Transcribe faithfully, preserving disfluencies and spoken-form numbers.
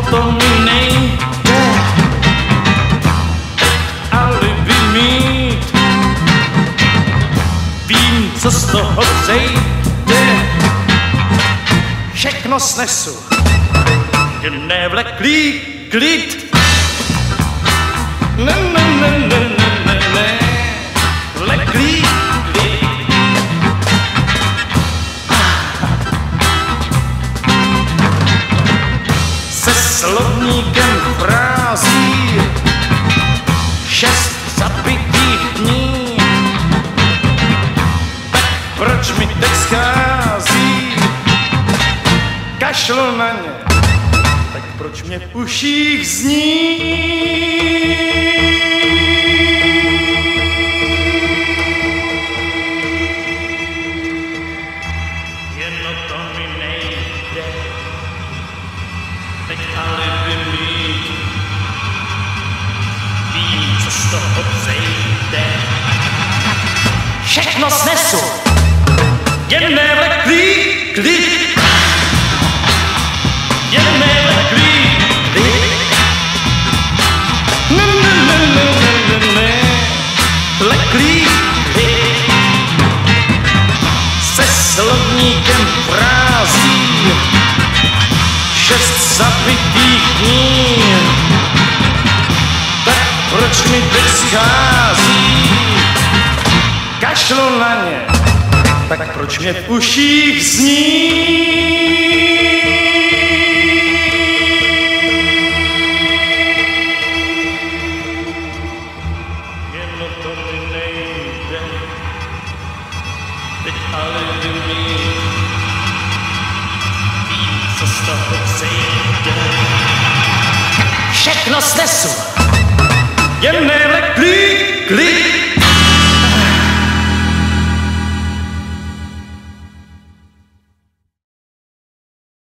to mi nejde, alibi mít. Vím, co z toho vzejde, všechno snesu, jen nevleklý klid. Ne, ne, ne, ne, ne, ne, ne, vleklý klid. Se slovníkem frází šest zabitých dní. Tak proč mi teď schází? Kašlu na ně, tak proč mě v uších zní? Jen o to mi nejde, teď alibi mít. Vím, co z toho vzejde, všechno snesu, jen nevleklý klid. Jen nevleklý klid. Ne, ne, ne, ne, ne, ne, ne, vleklý klid. Se slovníkem frází šest zabitých dní. Tak proč mi teď schází? Kašlu na ně, tak proč mě v uších zní? Jen o to mi nejde, teď alibi mít. Vím, co z toho vzejde, všechno snesu, jen nevleklý